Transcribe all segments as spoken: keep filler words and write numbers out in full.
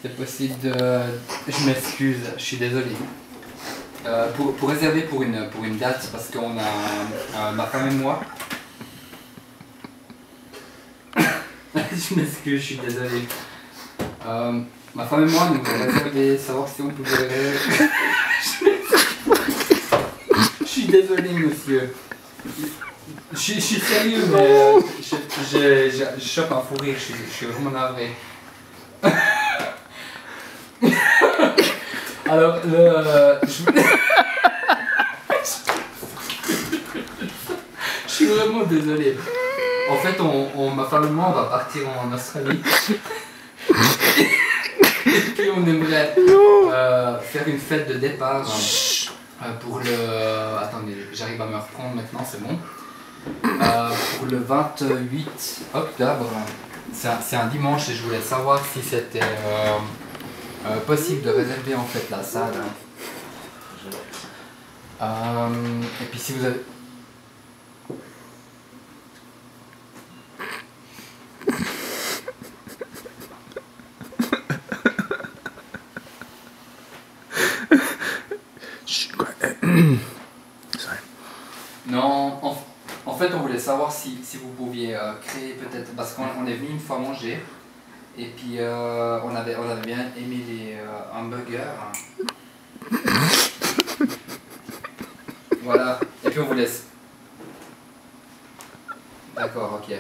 c'est possible de... Je m'excuse, je suis désolé. Euh, pour, pour réserver pour une, pour une date, parce qu'on a euh, ma femme et moi. Je m'excuse, je suis désolé. Euh, ma femme et moi, nous voulons réserver, savoir si on pouvait... Je suis désolé, monsieur. Je, je suis sérieux, mais euh, je, je, je, je chope un fou rire, je, je suis vraiment navré. Alors, le... Euh, je... je suis vraiment désolé. En fait, on, on, ma femme et moi, on va partir en Australie. Et puis on aimerait euh, faire une fête de départ euh, pour le... Attendez, j'arrive à me reprendre maintenant, c'est bon. Euh, pour le vingt-huit octobre. C'est un, un dimanche et je voulais savoir si c'était euh, euh, possible de réserver en fait la salle. Euh, et puis si vous avez... Non, en, en fait on voulait savoir si, si vous pouviez euh, créer peut-être, parce qu'on est venu une fois manger, et puis euh, on, avait, on avait bien aimé les euh, hamburgers. Voilà, et puis on vous laisse. D'accord, ok.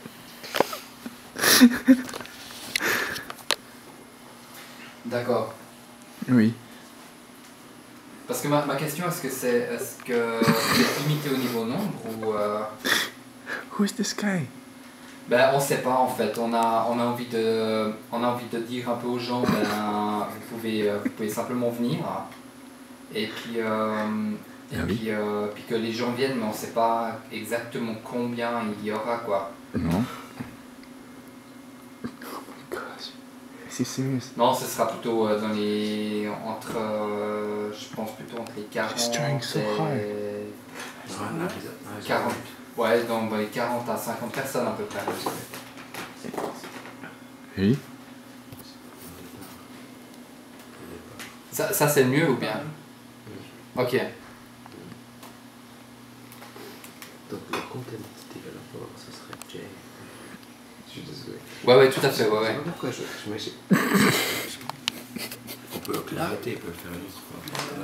D'accord. Oui. Parce que ma, ma question, est-ce que c'est est-ce que vous êtes limité au niveau nombre ou euh... Who is this guy? Ben on sait pas en fait. On a on a envie de on a envie de dire un peu aux gens ben vous pouvez vous pouvez simplement venir et puis euh, et ah oui. puis euh, puis que les gens viennent mais on sait pas exactement combien il y aura quoi. Non. C'est sérieux? Non, ce sera plutôt euh, dans les entre euh, je pense plutôt entre les quarante so et quarante. Ouais, dans les quarante à cinquante personnes à peu près. Oui. Ça, ça c'est mieux ou bien? Ok. Donc le content développeur, ce serait Jay. Je suis désolé. Ouais, ouais, tout à fait, ouais, ouais. Pourquoi je, je m'agis... On peut l'arrêter, on peut le faire une autre fois.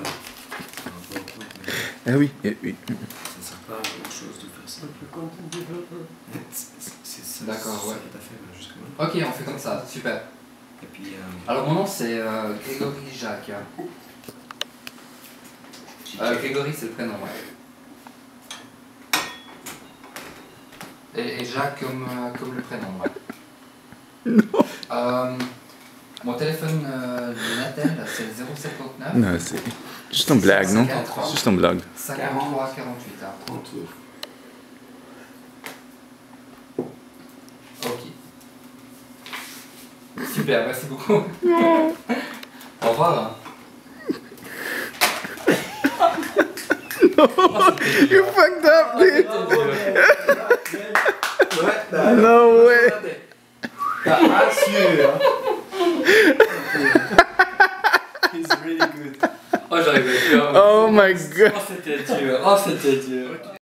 Ah oui, eh, oui. Ça ne sert pas à grand chose de faire ça. Le content développeur. C'est ça. D'accord, ouais. Tout à fait, jusqu'à maintenant. Ok, on fait comme ça, super. Et puis... Euh, Alors mon nom c'est euh, Grégory Jacques. Euh, Grégory c'est le prénom, ouais. Et, et Jacques comme, euh, comme le prénom, ouais. Non. Euh, mon téléphone euh, de Natel c'est le zéro cinquante-neuf. Non, c'est juste une blague, non? C'est juste une blague. cinquante-trois quarante-huit. Hein. trente-neuf. Ok. Super, merci beaucoup. Au revoir. No, you fucked up, dude. No way. T'as assuré, hein. He's really good. Oh, j'arrivais plus. Oh my god. Oh, c'était dur. Oh, c'était dur.